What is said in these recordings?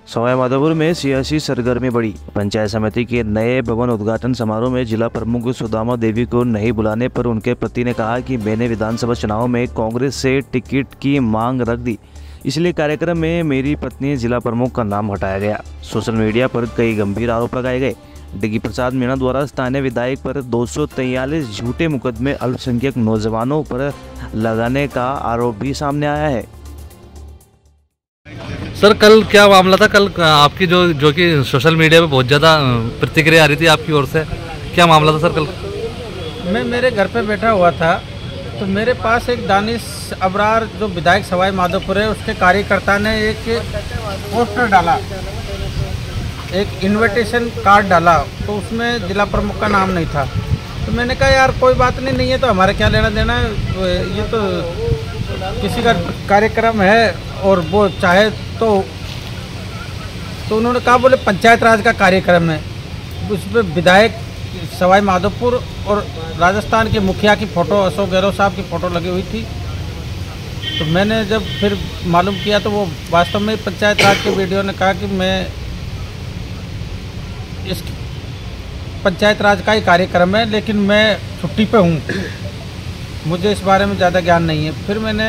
सवाई माधोपुर में सियासी सरगर्मी बढ़ी। पंचायत समिति के नए भवन उद्घाटन समारोह में जिला प्रमुख सुदामा देवी को नहीं बुलाने पर उनके पति ने कहा कि मैंने विधानसभा चुनाव में कांग्रेस से टिकट की मांग रख दी, इसलिए कार्यक्रम में मेरी पत्नी जिला प्रमुख का नाम हटाया गया। सोशल मीडिया पर कई गंभीर आरोप लगाए गए। डिग्गी प्रसाद मीणा द्वारा स्थानीय विधायक पर 243 झूठे मुकदमे अल्पसंख्यक नौजवानों पर लगाने का आरोप भी सामने आया है। सर, कल क्या मामला था? कल आपकी जो कि सोशल मीडिया पे बहुत ज़्यादा प्रतिक्रिया आ रही थी आपकी ओर से, क्या मामला था सर कल? मैं मेरे घर पे बैठा हुआ था तो मेरे पास एक दानिश अबरार जो विधायक सवाई माधोपुर है उसके कार्यकर्ता ने एक पोस्टर डाला, एक इनविटेशन कार्ड डाला, तो उसमें जिला प्रमुख का नाम नहीं था। तो मैंने कहा यार कोई बात नहीं है तो हमारे क्या लेना देना है, ये तो किसी का कार्यक्रम है और वो चाहे तो उन्होंने कहा बोले पंचायत राज का कार्यक्रम है, उसमें विधायक सवाई माधोपुर और राजस्थान के मुखिया की फ़ोटो, अशोक गहलोत साहब की फ़ोटो लगी हुई थी। तो मैंने जब फिर मालूम किया तो वो वास्तव में पंचायत राज के वीडियो ने कहा कि मैं इस पंचायत राज का ही कार्यक्रम है लेकिन मैं छुट्टी पे हूँ, मुझे इस बारे में ज़्यादा ज्ञान नहीं है। फिर मैंने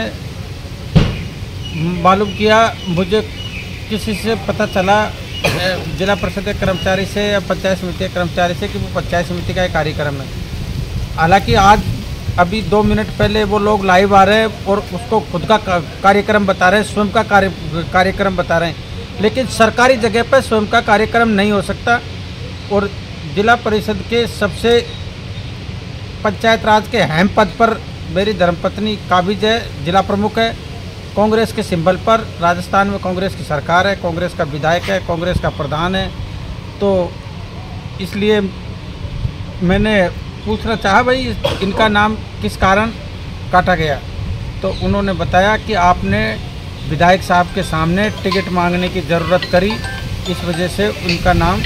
मालूम किया, मुझे किसी से पता चला जिला परिषद के कर्मचारी से या पंचायत समिति के कर्मचारी से कि वो पंचायत समिति का एक कार्यक्रम है। हालांकि आज अभी 2 मिनट पहले वो लोग लाइव आ रहे हैं और उसको खुद का कार्यक्रम बता रहे हैं, स्वयं का कार्यक्रम बता रहे हैं, लेकिन सरकारी जगह पर स्वयं का कार्यक्रम नहीं हो सकता। और जिला परिषद के सबसे पंचायत राज के अहम पद पर मेरी धर्मपत्नी काबिज है, जिला प्रमुख है, कांग्रेस के सिंबल पर। राजस्थान में कांग्रेस की सरकार है, कांग्रेस का विधायक है, कांग्रेस का प्रधान है। तो इसलिए मैंने पूछना चाहा भाई इनका नाम किस कारण काटा गया। तो उन्होंने बताया कि आपने विधायक साहब के सामने टिकट मांगने की ज़रूरत करी, इस वजह से उनका नाम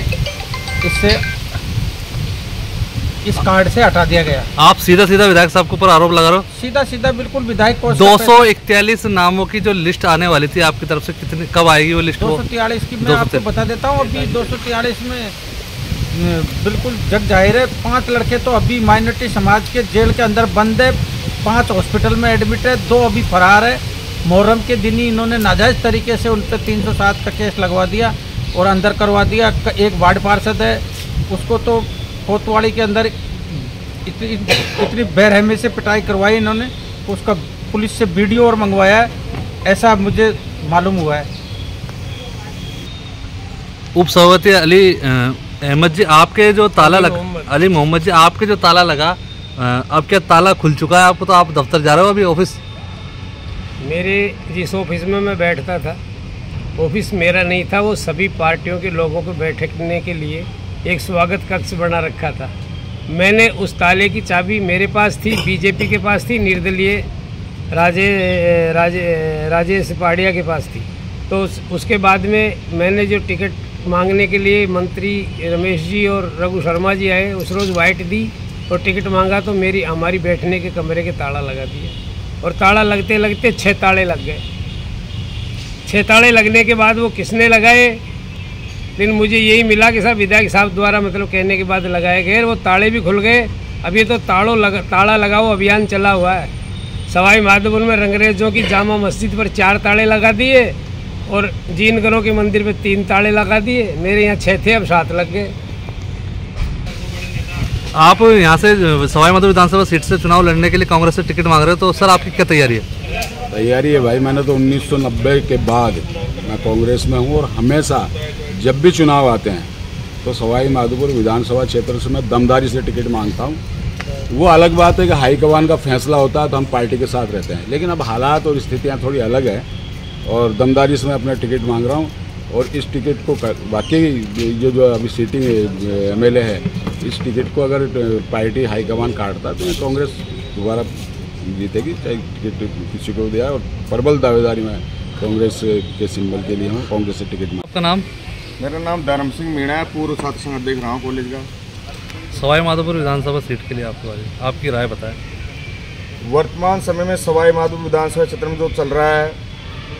इस कार्ड से हटा दिया गया। आप सीधा विधायक साहब के ऊपर आरोप लगा रहे हो? सीधा बिल्कुल विधायक को 241 नामों की जो लिस्ट आने वाली थी आपकी तरफ से, कितनी कब आएगी वो लिस्ट? 243 की मैं आपको बता देता हूँ। अभी 243 में बिल्कुल जग जाहिर है, 5 लड़के तो अभी माइनॉरिटी समाज के जेल के अंदर बंद है, 5 हॉस्पिटल में एडमिट है, 2 अभी फरार है। मुहर्रम के दिन ही इन्होंने नाजायज़ तरीके से उन पर 307 का केस लगवा दिया और अंदर करवा दिया। एक वार्ड पार्षद है, उसको तो कोतवाली के अंदर इतनी बेरहमी से पिटाई करवाई इन्होंने, उसका पुलिस से वीडियो और मंगवाया है, ऐसा मुझे मालूम हुआ है। उप सभापति अली अहमद जी, आपके जो ताला लगा, अली मोहम्मद जी, आपके जो ताला लगा, अब क्या ताला खुल चुका है आपको? तो आप दफ्तर जा रहे हो अभी? ऑफिस मेरे जिस ऑफिस में मैं बैठता था, ऑफिस मेरा नहीं था, वो सभी पार्टियों के लोगों को बैठने के लिए एक स्वागत कक्ष बना रखा था। मैंने उस ताले की चाबी मेरे पास थी, बीजेपी के पास थी, निर्दलीय राजेश पहाड़िया के पास थी। तो उसके बाद में मैंने जो टिकट मांगने के लिए मंत्री रमेश जी और रघु शर्मा जी आए, उस रोज़ वाइट दी और टिकट मांगा तो हमारी बैठने के कमरे के ताला लगा दिया और ताला लगते लगते 6 ताले लग गए। 6 ताले लगने के बाद वो किसने लगाए, लेकिन मुझे यही मिला कि साहब विधायक साहब द्वारा मतलब कहने के बाद लगाए गए। वो ताले भी खुल गए। अब ये तो ताला लगाओ अभियान चला हुआ है। सवाई माधोपुर में रंगरेजों की जामा मस्जिद पर 4 ताले लगा दिए और जीनगरों के मंदिर पे 3 ताले लगा दिए। मेरे यहाँ 6 थे, अब 7 लग गए। आप यहाँ से सवाई माधोपुर विधानसभा सीट से चुनाव लड़ने के लिए कांग्रेस से टिकट मांग रहे हो, तो सर आपकी क्या तैयारी है? तैयारी है भाई, मैंने तो 1990 के बाद मैं कांग्रेस में हूँ और हमेशा जब भी चुनाव आते हैं तो सवाई माधोपुर विधानसभा क्षेत्र से मैं दमदारी से टिकट मांगता हूँ। वो अलग बात है कि हाईकमान का फैसला होता है तो हम पार्टी के साथ रहते हैं, लेकिन अब हालात और स्थितियाँ थोड़ी अलग है और दमदारी से मैं अपना टिकट मांग रहा हूँ। और इस टिकट को वाकई जो अभी सीटिंग MLA है, इस टिकट को अगर पार्टी हाईकमान काटता तो कांग्रेस दोबारा जीतेगी, चाहे टिकट किसी को दिया। और प्रबल दावेदारी में कांग्रेस के सिंबल के लिए हूँ, कांग्रेस से टिकट में। आपका नाम? मेरा नाम धर्म सिंह मीणा है, पूर्व छात्र संघ अध्यक्ष रहा हूँ कॉलेज का। सवाई माधोपुर विधानसभा सीट के लिए आपकी राय बताएं। वर्तमान समय में सवाई माधोपुर विधानसभा क्षेत्र में जो चल रहा है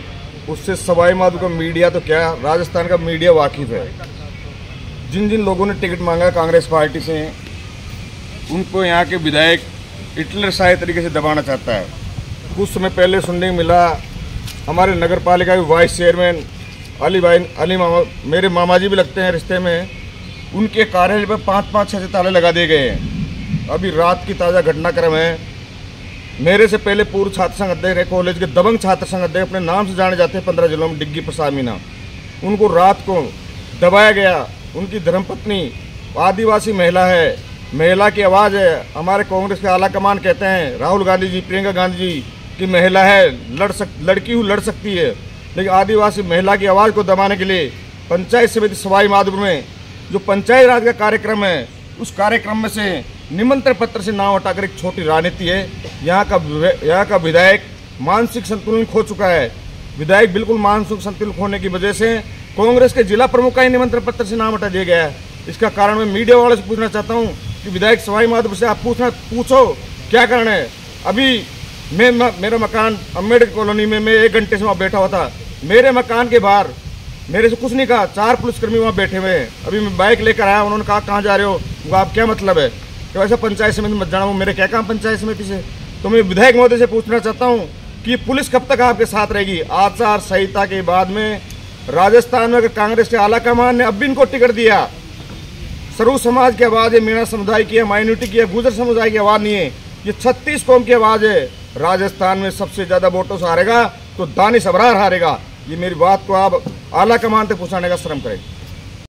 उससे सवाई माधोपुर का मीडिया तो क्या, राजस्थान का मीडिया वाकिफ़ है। जिन जिन लोगों ने टिकट मांगा कांग्रेस पार्टी से, उनको यहाँ के विधायक हिटलर शाही तरीके से दबाना चाहता है। कुछ समय पहले सुनने को मिला हमारे नगर पालिका के वाइस चेयरमैन अली मामा, मेरे मामा जी भी लगते हैं रिश्ते में, उनके कार्यालय पर 5-5, 6 ताले लगा दिए गए हैं। अभी रात की ताज़ा घटनाक्रम है। मेरे से पहले पूर्व छात्र संघ अध्यक्ष रहे कॉलेज के, दबंग छात्र संघ अध्यक्ष, अपने नाम से जाने जाते हैं 15 जिलों में, डिग्गी प्रसाद मीना, उनको रात को दबाया गया। उनकी धर्मपत्नी आदिवासी महिला है, महिला की आवाज़ है। हमारे कांग्रेस के आला कमान कहते हैं, राहुल गांधी जी, प्रियंका गांधी जी की महिला है, लड़की हूँ, लड़ सकती है, लेकिन आदिवासी महिला की आवाज़ को दबाने के लिए पंचायत समिति सवाई माधोपुर में जो पंचायत राज का कार्यक्रम है, उस कार्यक्रम में से निमंत्रण पत्र से नाम हटाकर एक छोटी राजनीति है। यहाँ का विधायक मानसिक संतुलन खो चुका है। विधायक बिल्कुल मानसिक संतुलन खोने की वजह से कांग्रेस के जिला प्रमुख का ही निमंत्रण पत्र से नाम हटा दिया गया है। इसका कारण मैं मीडिया वाले से पूछना चाहता हूँ कि विधायक सवाई माधोपुर से आप पूछो क्या कारण है। अभी मेरा मकान अम्बेडकर कॉलोनी में, मैं 1 घंटे से वहाँ बैठा हुआ था। मेरे मकान के बाहर मेरे से कुछ नहीं कहा, 4 पुलिसकर्मी वहाँ बैठे हुए हैं। अभी मैं बाइक लेकर आया, उन्होंने कहा कहाँ जा रहे हो, वो आप क्या मतलब है, तो ऐसा पंचायत समिति मत जाना। वो मेरे क्या काम पंचायत समिति से। तो मैं विधायक महोदय से पूछना चाहता हूँ कि पुलिस कब तक आपके साथ रहेगी। आचार संहिता के बाद में राजस्थान में कांग्रेस के आला कमान ने अब भी इनको टिकट दिया। सरू समाज की आवाज़ है, मीणा समुदाय की है, माइनॉरिटी की है, गुर्जर समुदाय की आवाज़ नहीं है, ये 36 कौम की आवाज़ है। राजस्थान में सबसे ज़्यादा वोटों से हारेगा तो दानिश अबरार हारेगा। ये मेरी बात को आप आला कमान तक पहुँचाने का श्रम करें।